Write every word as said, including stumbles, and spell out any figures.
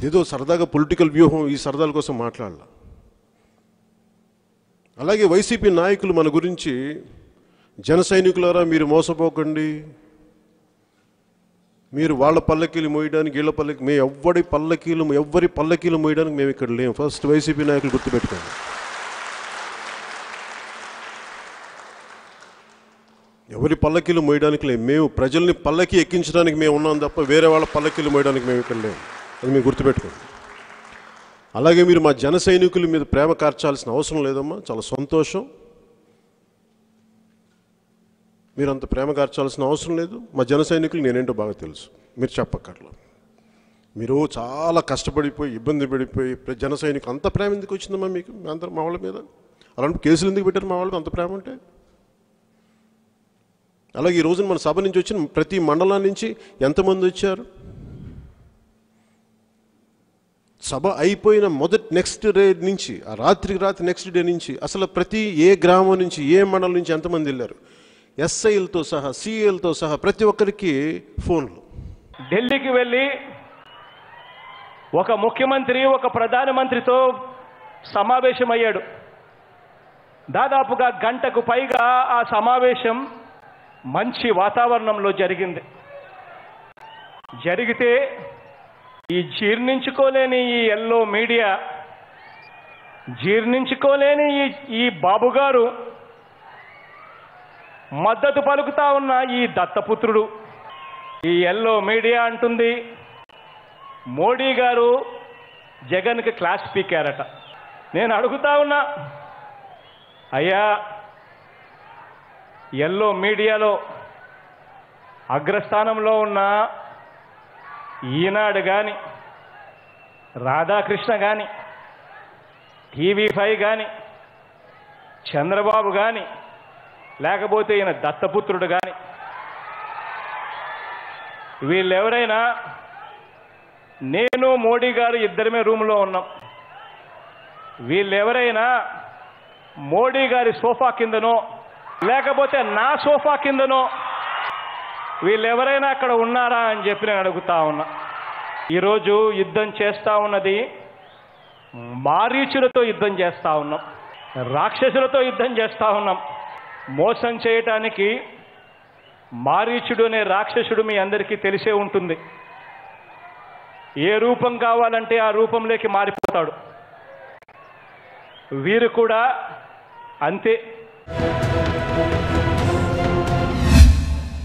ఇదేదో సరదాగా పొలిటికల్ వ్యూహం ఈ సరదాల కోసం మాట్లాడాల. అలాగే వైసీపీ నాయకులు మన గురించి జన సైనికులారా మీరు మోసపోకండి, మీరు వాళ్ళ పల్లకీలు మోయడానికి వీళ్ళ పల్లకి మేము ఎవ్వడి పల్లకీలు ఎవ్వరి పల్లకీలు మోయడానికి మేము ఇక్కడ లేము. ఫస్ట్ వైసీపీ నాయకులు గుర్తుపెట్టుకోండి. ఎవరి పల్లకీలు మోయడానికి లేము. మేము ప్రజల్ని పల్లకి ఎక్కించడానికి మేము ఉన్నాం తప్ప వేరే వాళ్ళ పల్లకీలు మోయడానికి మేము ఇక్కడ లేము. అది మీరు గుర్తుపెట్టుకోండి. అలాగే మీరు మా జన సైనికుల మీద ప్రేమ కార్చాల్సిన అవసరం లేదమ్మా. చాలా సంతోషం, మీరు అంత ప్రేమ కార్చాల్సిన అవసరం లేదు. మా జన సైనికులు నేనేంటో బాగా తెలుసు, మీరు చెప్పక్కర్లా. మీరు చాలా కష్టపడిపోయి ఇబ్బంది పడిపోయి జన సైనికులు అంత ప్రేమ ఎందుకు వచ్చిందమ్మా మీకు అందరూ మా వాళ్ళ మీద? అలాంటి కేసులు ఎందుకు పెట్టారు మా వాళ్ళకి అంత ప్రేమ ఉంటే? అలాగే ఈ రోజున మన సభ నుంచి వచ్చిన ప్రతి మండలం నుంచి ఎంతమంది వచ్చారు? సభ అయిపోయిన మొదటి నెక్స్ట్ డే నుంచి ఆ రాత్రికి రాత్రి నెక్స్ట్ డే నుంచి అసలు ప్రతి ఏ గ్రామం నుంచి ఏ మండలం నుంచి ఎంతమంది వెళ్ళారు? ఎస్ఐలతో సహా సిఐలతో సహా ప్రతి ఒక్కరికి ఫోన్లు. ఢిల్లీకి వెళ్ళి ఒక ముఖ్యమంత్రి ఒక ప్రధానమంత్రితో సమావేశమయ్యాడు. దాదాపుగా గంటకు పైగా ఆ సమావేశం మంచి వాతావరణంలో జరిగింది. జరిగితే ఈ జీర్ణించుకోలేని ఈ ఎల్లో మీడియా, జీర్ణించుకోలేని ఈ ఈ బాబుగారు, మద్దతు పలుకుతా ఉన్న ఈ దత్తపుత్రుడు, ఈ ఎల్లో మీడియా అంటుంది మోడీ గారు జగన్కి క్లాస్ పీకారట. నేను అడుగుతా ఉన్నా, అయ్యా ఎల్లో మీడియాలో అగ్రస్థానంలో ఉన్న ఈనాడు కానీ, రాధాకృష్ణ కానీ, టీవీ ఫైవ్ కానీ, చంద్రబాబు కానీ, లేకపోతే ఈయన దత్తపుత్రుడు కానీ, వీళ్ళెవరైనా, నేను మోడీ గారు ఇద్దరమే రూమ్లో ఉన్నాం, వీళ్ళెవరైనా మోడీ గారి సోఫా కిందనో లేకపోతే నా సోఫా కిందనో వీళ్ళెవరైనా అక్కడ ఉన్నారా అని చెప్పి నేను అడుగుతా ఉన్నా. ఈరోజు యుద్ధం చేస్తూ ఉన్నది మారీచులతో యుద్ధం చేస్తూ ఉన్నాం, రాక్షసులతో యుద్ధం చేస్తూ ఉన్నాం. మోసం చేయటానికి మారీచుడు అనే రాక్షసుడు మీ అందరికీ తెలిసే ఉంటుంది. ఏ రూపం కావాలంటే ఆ రూపంలోకి మారిపోతాడు. వీరు కూడా అంతే.